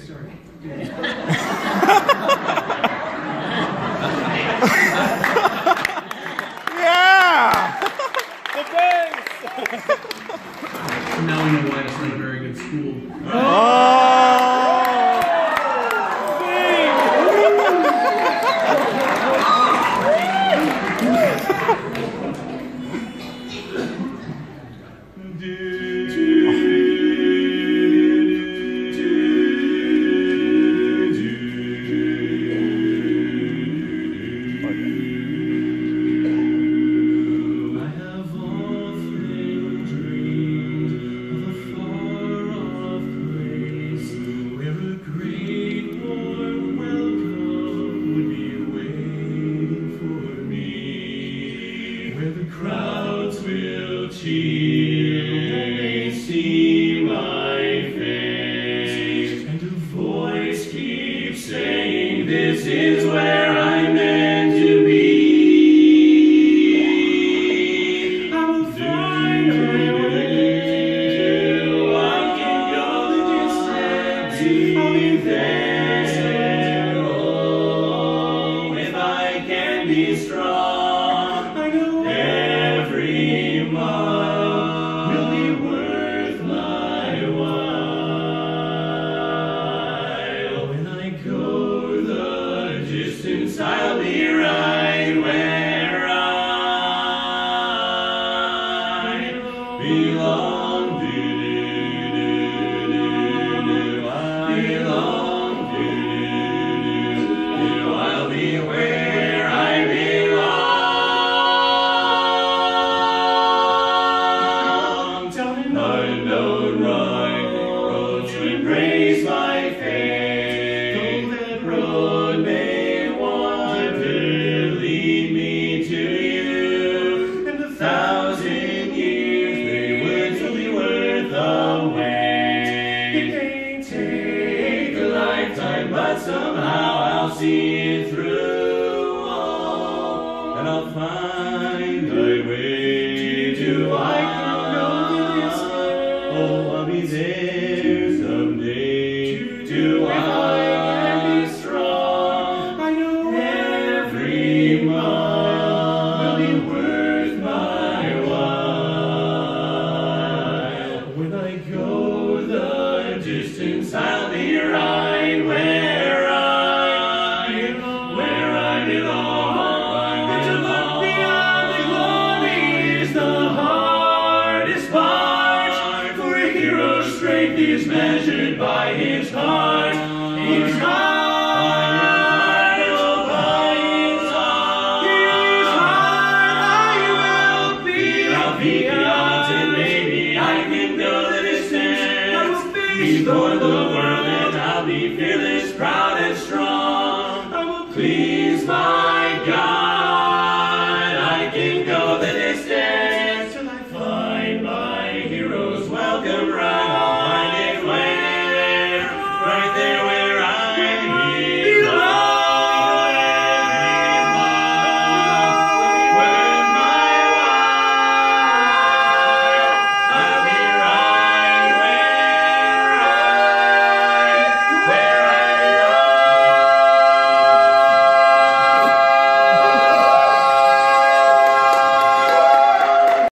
start. Yeah! The bass! Now we know why it's not a very good school. Crowds will cheer when they see my face, and a voice keeps saying, "This is where I'm meant to be." I will find my way. I can go the distance. I'll be there. Oh, if I can be strong. Every mile will be worth my while. When I go the distance, I'll be right where I belong. I belong. I'll be where I belong. Unknown right road to embrace my fate. Though that road may wander, lead me to you. And 1,000 years they would still be worth the wait. It may take a lifetime, but somehow I'll see it through. Oh, and I'll find my way to I. Oh, I'll be there someday. Do I be strong? I know every mile will be worth my while. When I go the distance, I'll be right where I belong. But to look beyond the glory is the hardest part. Hero's strength is measured by his heart.